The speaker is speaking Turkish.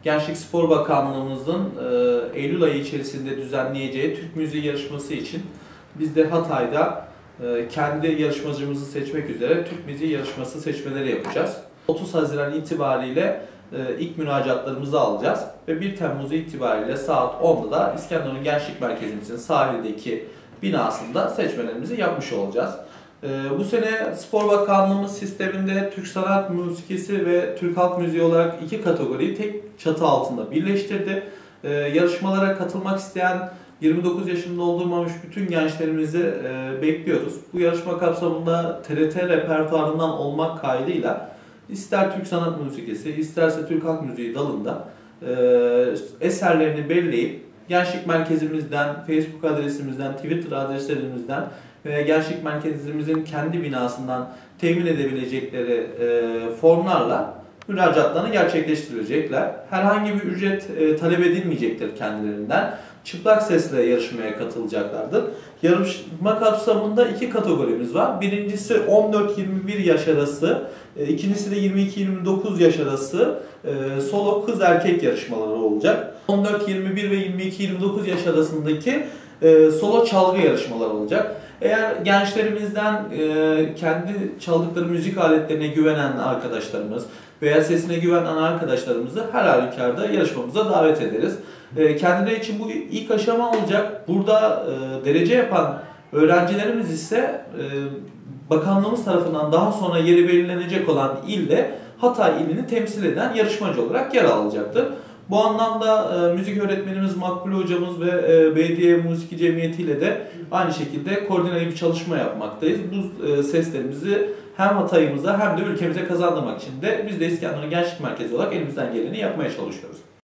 Gençlik Spor Bakanlığımızın Eylül ayı içerisinde düzenleyeceği Türk Müziği yarışması için biz de Hatay'da kendi yarışmacımızı seçmek üzere Türk Müziği yarışması seçmeleri yapacağız. 30 Haziran itibariyle ilk müracaatlarımızı alacağız ve 1 Temmuz itibariyle saat 10'da da İskenderun Gençlik Merkezimizin sahildeki binasında seçmelerimizi yapmış olacağız. Bu sene Spor Bakanlığımız sisteminde Türk Sanat Müziği ve Türk Halk Müziği olarak iki kategoriyi tek çatı altında birleştirdi. Yarışmalara katılmak isteyen 29 yaşında doldurmamış bütün gençlerimizi bekliyoruz. Bu yarışma kapsamında TRT repertuarından olmak kaydıyla ister Türk Sanat Müziği, isterse Türk Halk Müziği dalında eserlerini belirleyip Gençlik Merkezimizden, Facebook adresimizden, Twitter adreslerimizden ve Gençlik Merkezimizin kendi binasından temin edebilecekleri formlarla müracaatlarını gerçekleştirecekler. Herhangi bir ücret talep edilmeyecektir kendilerinden. Çıplak sesle yarışmaya katılacaklardır. Yarışma kapsamında iki kategorimiz var. Birincisi 14-21 yaş arası, ikincisi de 22-29 yaş arası solo kız erkek yarışmaları olacak. 14-21 ve 22-29 yaş arasındaki solo çalgı yarışmaları olacak. Eğer gençlerimizden kendi çaldıkları müzik aletlerine güvenen arkadaşlarımız veya sesine güvenen arkadaşlarımızı her halükarda yarışmamıza davet ederiz. Kendileri için bu ilk aşama olacak. Burada derece yapan öğrencilerimiz ise bakanlığımız tarafından daha sonra yeri belirlenecek olan ilde Hatay ilini temsil eden yarışmacı olarak yer alacaktır. Bu anlamda müzik öğretmenimiz Makbule hocamız ve Belediye Musiki Cemiyeti ile de aynı şekilde koordineli bir çalışma yapmaktayız. Bu seslerimizi hem Hatay'ımıza hem de ülkemize kazandırmak için de biz de İskenderun Gençlik Merkezi olarak elimizden geleni yapmaya çalışıyoruz.